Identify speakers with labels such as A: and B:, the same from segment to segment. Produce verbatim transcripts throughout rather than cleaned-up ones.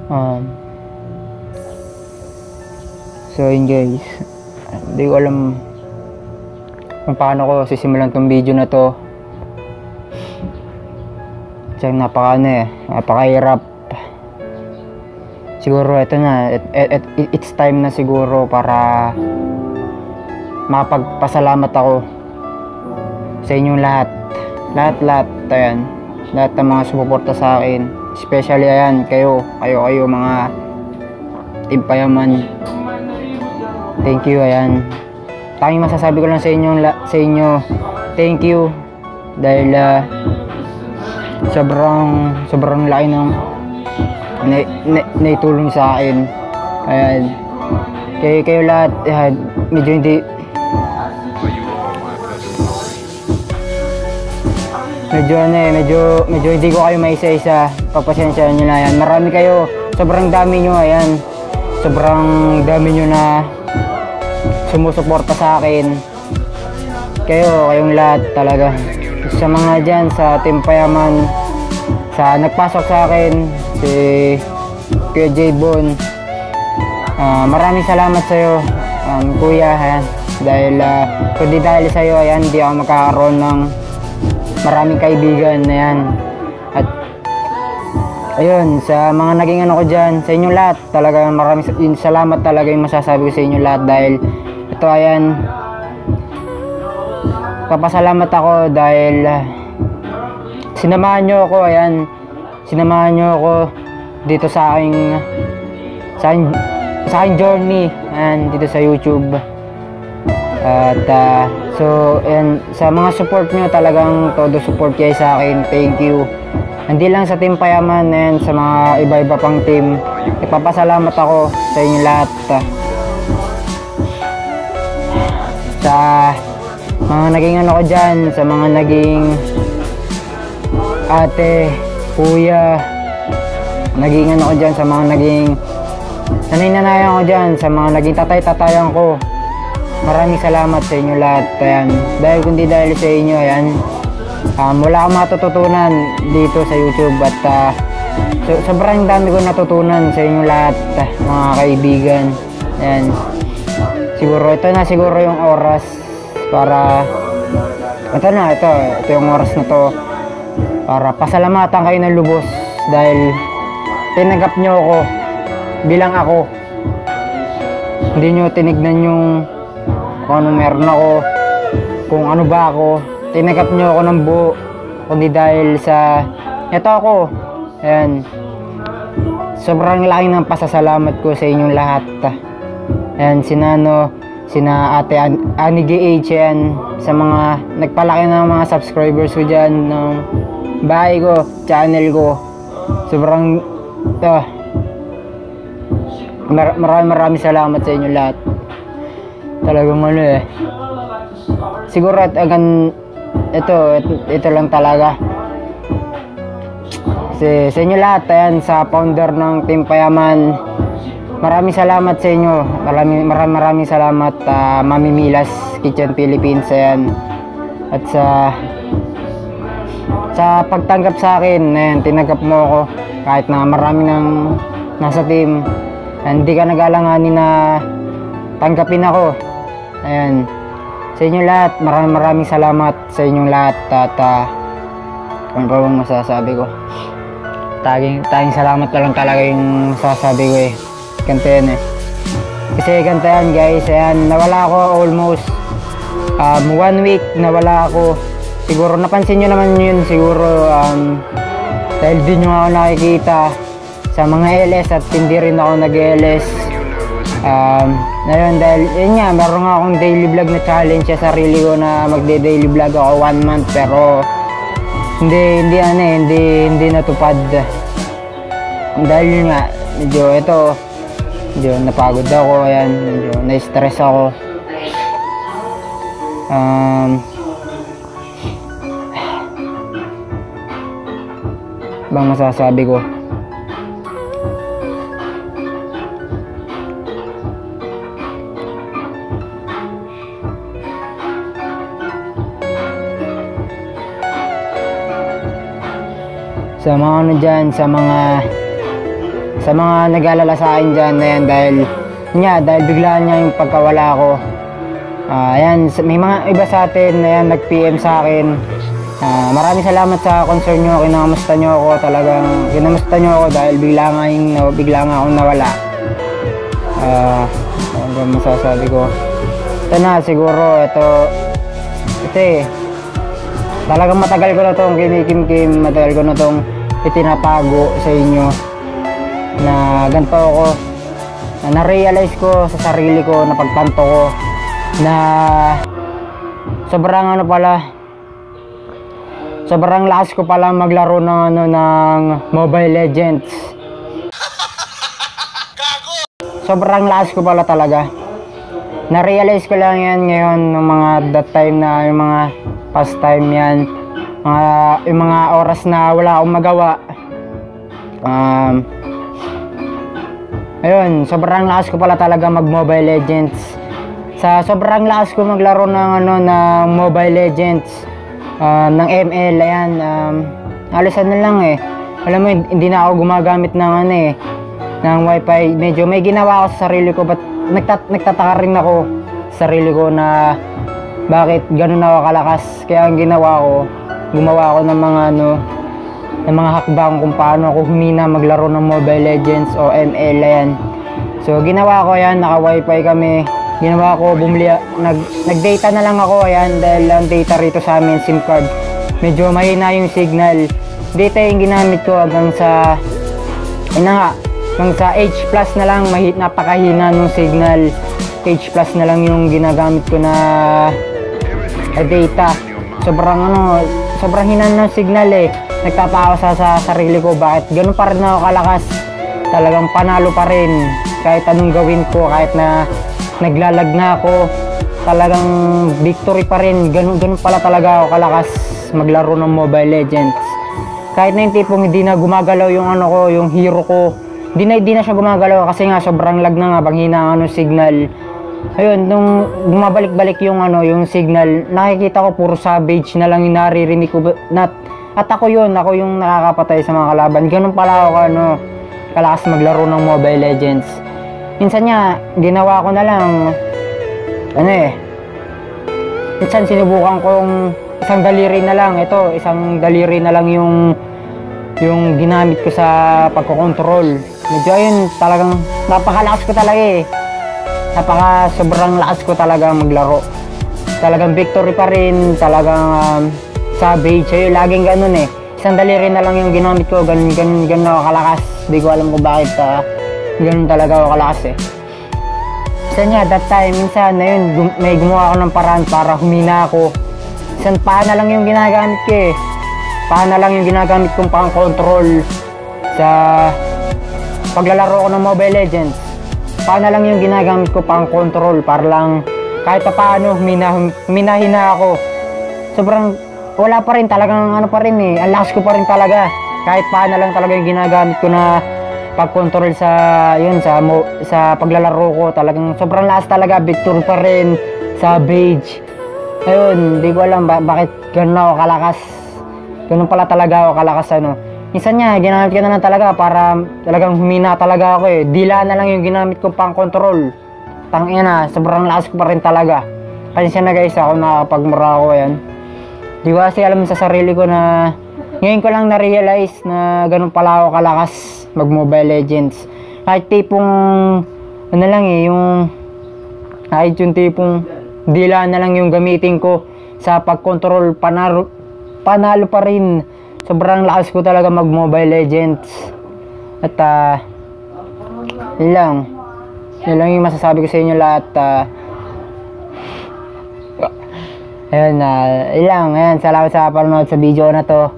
A: Um, so yun guys, hindi ko alam kung paano ko sisimulan tong video na to. Kasi napaka ano eh, napakahirap. Siguro ito na, it, it, it, it's time na siguro para makapagpasalamat ako sa inyong lahat. Lahat-lahat, ayan. Lahat ng mga sumuporta sa akin. Especially ayan, kayo, kayo, kayo mga Team Payaman. Thank you, ayan. Tanging masasabi ko lang sa inyo, sa inyo, thank you. Dahil uh, sobrang, sobrang laki ng na, na, naitulong sa akin. Ayan. Kayo, kayo lahat, ayan, medyo hindi, medyo ano eh, medyo, medyo hindi ko kayo maisa-isa. Pagpasensya nyo na yan. Marami kayo, sobrang dami nyo, ayan. Sobrang dami nyo na sumusuporta sa akin. Kayo, kayong lahat talaga. Sa mga dyan, sa Team Payaman, sa nagpasok sa akin, si Kuya J-Bon. Uh, maraming salamat sa'yo, um, Kuya, ayan. Dahil, uh, kundi dahil sa'yo, ayan, hindi ako magkakaroon ng maraming kaibigan na yan. At ayun, sa mga naging ano ko dyan, sa inyo lahat, talaga maraming salamat talaga yung masasabi ko sa inyo lahat. Dahil ito, ayan, papasalamat ako dahil uh, sinamahan nyo ako, ayan, sinamahan nyo ako dito sa aking sa aking, sa aking journey, ayan, dito sa YouTube. At uh, so and sa mga support nyo, talagang todo support kayo sa akin. Thank you. Hindi lang sa Team Payaman and sa mga iba-iba pang team. Ipapasalamat ako sa inyo lahat. Sa mga naging ano ko dyan, sa mga naging ate, kuya, naging ano ko dyan, sa mga naging nanay-nanayan ko dyan, sa mga naging tatay-tatayan ko. Maraming salamat sa inyo lahat. Ayan. Dahil kundi dahil sa inyo, ayan, um, wala akong matututunan dito sa YouTube. At uh, so, sobrang dami ko natutunan sa inyo lahat, uh, mga kaibigan. Ayan. Siguro ito na siguro yung oras para ito na, ito, ito yung oras na to para pasalamatan kayo ng lubos. Dahil tinanggap nyo ako bilang ako. Hindi nyo tinignan yung kung ano meron ako, kung ano ba ako. Tinanggap nyo ako ng buo, kundi dahil sa ito ako. Ayan. Sobrang laki ng pasasalamat ko sa inyong lahat. Ayan, sinano, sina ate An Annie G H, ayan, sa mga nagpalaki ng mga subscribers ko dyan, ng bahay ko, channel ko. Sobrang uh, mar maraming maraming salamat sa inyo lahat. Talagang ano eh, siguro at agan ito, ito, ito lang talaga kasi sa inyo lahat, ayan, sa founder ng Team Payaman, maraming salamat sa inyo. Maraming maraming, maraming salamat, uh, Mami Milas Kitchen Philippines, ayan. At sa sa pagtanggap sa akin, ayan, tinanggap mo ako kahit na marami nang nasa team. Hindi ka nag-alanganin na tanggapin ako. Ayan, sa inyo lahat, maraming maraming salamat sa inyong lahat. At uh, ano pa bang masasabi ko, taging, taging salamat na lang talaga yung masasabi ko eh. Ganito yan eh, kasi ganito yan guys. Ayan, nawala ako almost um, one week, nawala ako. Siguro napansin nyo naman yun siguro, um, dahil di nyo ako nakikita sa mga L S at hindi rin ako nag-L S. Um, ayun, dahil yun nga, meron nga akong daily vlog na challenge sa sarili ko na magde-daily vlog ako one month, pero hindi, hindi ano eh, hindi, hindi natupad. Dahil yun nga, medyo ito, medyo napagod ako, ayan, medyo na-stress ako. Um, bang masasabi ko? Sa mga ano dyan, sa mga sa mga nag-alala sa akin dyan, ayan, dahil niya, dahil biglaan niya yung pagkawala ko. Uh, ayan, may mga iba sa atin, ayan, nag-P M sa akin. Uh, maraming salamat sa concern nyo, kinamusta nyo ako, talagang kinamusta nyo ako dahil bigla nga, yung, bigla nga akong nawala. Uh, ano ba masasabi ko? Ito na, siguro, ito, ito eh, talagang matagal ko na itong kinikim-kim, matagal ko na itong itinatago sa inyo na ganito ako, na na-realize ko sa sarili ko, na pagtanto ko na sobrang ano pala, sobrang lakas ko pala maglaro ng ano ng Mobile Legends. Sobrang lakas ko pala talaga. Na-realize ko lang yan ngayon ng mga that time na yung mga past time yan, mga yung mga oras na wala akong magawa. Um, ayun, sobrang lakas ko pala talaga mag Mobile Legends. Sa sobrang lakas ko maglaro ng ano ng Mobile Legends, um, ng M L, ayan, um, halos ano lang eh. Alam mo, hindi na ako gumagamit ng ano eh, ng wifi. Medyo may ginawa ako sa sarili ko, but nagtat nagtataka rin ako sa sarili ko na bakit ganun ako kalakas. Kaya ang ginawa ko, gumawa ako ng mga ano, ng mga hakbang kung paano ako humina maglaro ng Mobile Legends o M L, ayan. So ginawa ko yan, naka wifi kami. Ginawa ko, bumili, nag, nag-data na lang ako, ayan, dahil ang data rito sa amin, SIM card, medyo mahina yung signal. Data yung ginamit ko hanggang sa, ayun na nga, hanggang sa H plus na lang, mahit, napakahina ng signal. H plus na lang yung ginagamit ko na eh, data. Sobrang ano, sobrang hina ng signal eh. Nagtatawa sa, sa sarili ko, bakit ganun pa rin ako kalakas. Talagang panalo pa rin, kahit anong gawin ko, kahit na naglalag na ako, talagang victory pa rin. Ganun, ganun pala talaga ako kalakas maglaro ng Mobile Legends. Kahit na yung tipong hindi na gumagalaw yung ano ko, yung hero ko, hindi na, hindi na siya gumagalaw kasi nga sobrang lag na nga, bang hina ang ano, signal. Ayun, nung bumabalik-balik yung ano, yung signal, nakikita ko puro savage na lang yung naririnig ko. Not, at ako yun, ako yung nakakapatay sa mga kalaban. Ganun pala ako ano, kalakas maglaro ng Mobile Legends. Minsan niya, ginawa ko na lang, ano eh, minsan sinubukan kong isang daliri na lang, ito, isang daliri na lang yung, yung ginamit ko sa pagkokontrol. Medyo ayun, talagang napakalakas ko talaga eh. Napaka sobrang lakas ko talaga maglaro. Talagang victory pa rin, talagang um, savage, ayun, laging ganun eh. Isang daliri na lang yung ginamit ko, ganun, ganun, ganun ako kalakas. Hindi ko alam kung bakit, uh, ganun talaga ako kalakas eh. Minsan niya, that time, minsan na yun, gum may gumawa ako ng paraan para humina ako. Minsan paa na lang yung ginagamit ko eh. Paa na lang yung ginagamit kong pang control sa paglalaro ko ng Mobile Legends. Paa na lang yung ginagamit ko pang control para lang kahit pa paano humina, huminahina ako. Sobrang wala pa rin, talagang ano pa rin eh, ang lakas ko pa rin talaga. Kahit paa na lang talaga yung ginagamit ko na pag-control sa yun sa mo, sa paglalaro ko, talagang sobrang lakas talaga, victory pa rin, savage. Ayun, hindi ko alam ba bakit ganun ako kalakas. Ganun pala talaga ako kalakas ano. Minsan niya, ginamit ko na lang talaga para talagang humina talaga ako eh. Dila na lang yung ginamit ko pang control. Tangina na, sobrang lakas ko pa rin talaga. Pasensya na guys, ako nakapagmura ako yan. Di ko kasi alam sa sarili ko na ngayon ko lang na-realize na ganun pala ako kalakas mag Mobile Legends. Kahit tipong ano lang eh, yung kahit yung tipong dila na lang yung gamitin ko sa pag-control, panalo, panalo pa rin. Sobrang lakas ko talaga mag Mobile Legends. At uh, yun lang. Yun lang yung masasabi ko sa inyo lahat. Uh, ayun, uh, yun lang. Ayan, salamat sa panonood sa video na to.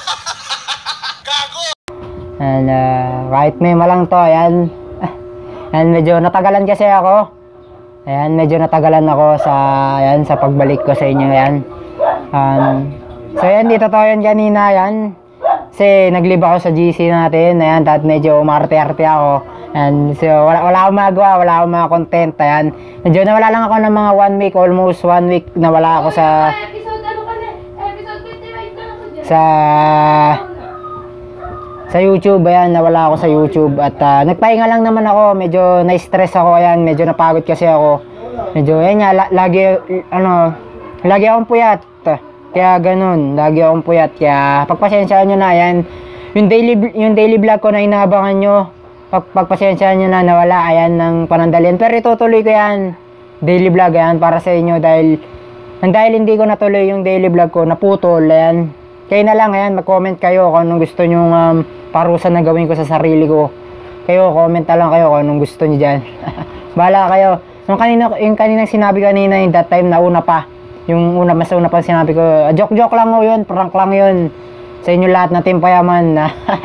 A: And, uh, kahit may malang to, ayan. Ayan, medyo natagalan kasi ako. Ayan, medyo natagalan ako sa, ayan, sa pagbalik ko sa inyo, ayan. Um, so, ayan, dito to yan kanina, ayan. Kasi, naglib ako sa G C natin, ayan, at medyo umarte-arte ako. And, so, wala, wala akong magawa, wala akong mga content, ayan. Medyo nawala lang ako ng mga one week, almost one week, nawala ako sa,
B: Episode ano ka na? Episode twenty-five ka na ko dyan.
A: sa, sa YouTube. Ayan, nawala ako sa YouTube at uh, nagpahinga lang naman ako. Medyo na-stress ako. Ayan, medyo napagod kasi ako. Medyo, ayan nga, la lagi, ano, lagi akong puyat. Kaya ganun, lagi akong puyat. Kaya pagpasensyaan nyo na. Ayan, yung daily, yung daily vlog ko na inaabangan nyo, pag pagpasensyaan nyo na nawala. Ayan, ng panandalian. Pero itutuloy ko yan, daily vlog. Ayan, para sa inyo dahil dahil hindi ko natuloy yung daily vlog ko, naputol. Ayan, kayo na lang. Ayan, mag-comment kayo kung anong gusto nyo um, parusa na gawin ko sa sarili ko. Kayo, comment na lang kayo kung anong gusto nyo dyan. Bahala kayo. Yung kanina, yung kaninang sinabi kanina, yung that time na una pa, yung una, mas una pa sinabi ko, joke joke lang mo yun, prank lang yun sa inyo lahat na Team Payaman.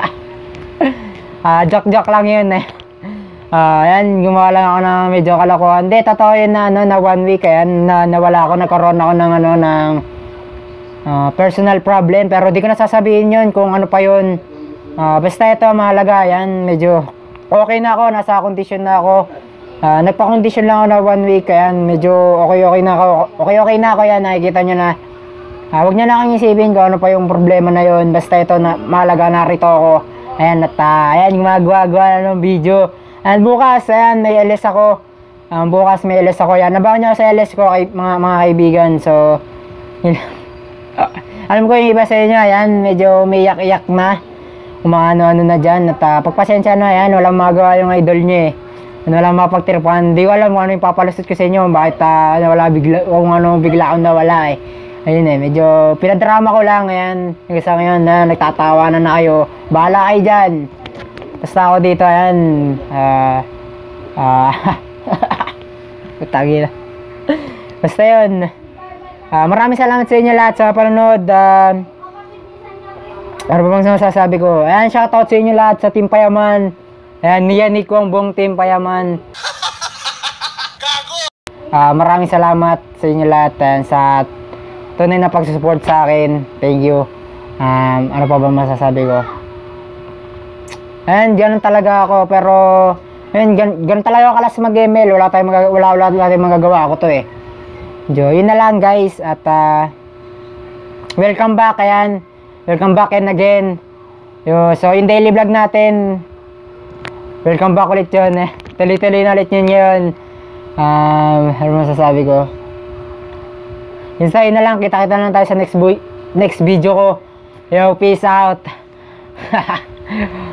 A: uh, joke joke lang yun eh. Uh, ayan, gumawa lang ako ng medyo kalokohan. Hindi, totoo yun na, ano, na one week, ayan, na nawala ako, nagkaroon ako ng, ano, ng uh, personal problem, pero di ko nasasabihin yun kung ano pa yun. Uh, basta ito, mahalaga, ayan, medyo okay na ako, nasa kondisyon na ako. Uh, nagpa-kondisyon lang ako na one week, ayan, medyo okay-okay na ako, okay-okay na ako, yan, nakikita nyo na. Uh, huwag nyo na akong isipin kung ano pa yung problema na yun, basta ito, na, mahalaga, narito ako. Ayan, at uh, ayan, gumagawa ng video. And bukas, ayan, may L S ako. Um, bukas may L S ako. Yan, nabangon nyo sa L S ko, kay, mga, mga kaibigan. So, yun. Alam ko yung iba sa inyo, ayan, medyo may iyak-iyak na. Kung mga ano-ano na dyan. At uh, pagpasensya na, ayan, walang magawa yung idol nyo eh. Walang mapagtirpan. Di ko alam kung ano yung papalusot ko sa inyo. Bakit uh, nawala bigla, kung ano bigla akong nawala eh. Ayun eh, medyo pinadrama ko lang, ayan. Yung isa ngayon na nagtatawa na na kayo. Bahala kayo dyan. Basta ako dito, ayan, ah, ah, tagi na. Basta yun, ah, maraming salamat sa inyo lahat sa panonood. Ah, ano ba bang masasabi ko? Ayan, shoutout sa inyo lahat sa Team Payaman. Ayan, niyanik ko ang buong Team Payaman. Ah, maraming salamat sa inyo lahat, ayan, sa tunay na pagsusupport sa akin. Thank you. Um, ano pa ba masasabi ko? Ayan, ganun talaga ako, pero ayan, gan ganun talaga ako kalas mag-M L. Wala tayong mag wala, wala, wala tayong magagawa ako to eh. Jo, yun na lang guys, at uh, welcome back, ayan. Welcome back and again. Yo, so in daily vlog natin, welcome back ulit yun eh. Tuloy-tuloy na ulit yun yun. Um, ano masasabi ko? Yun sa yun na lang, kita-kita lang tayo sa next, next video ko. Yo, peace out.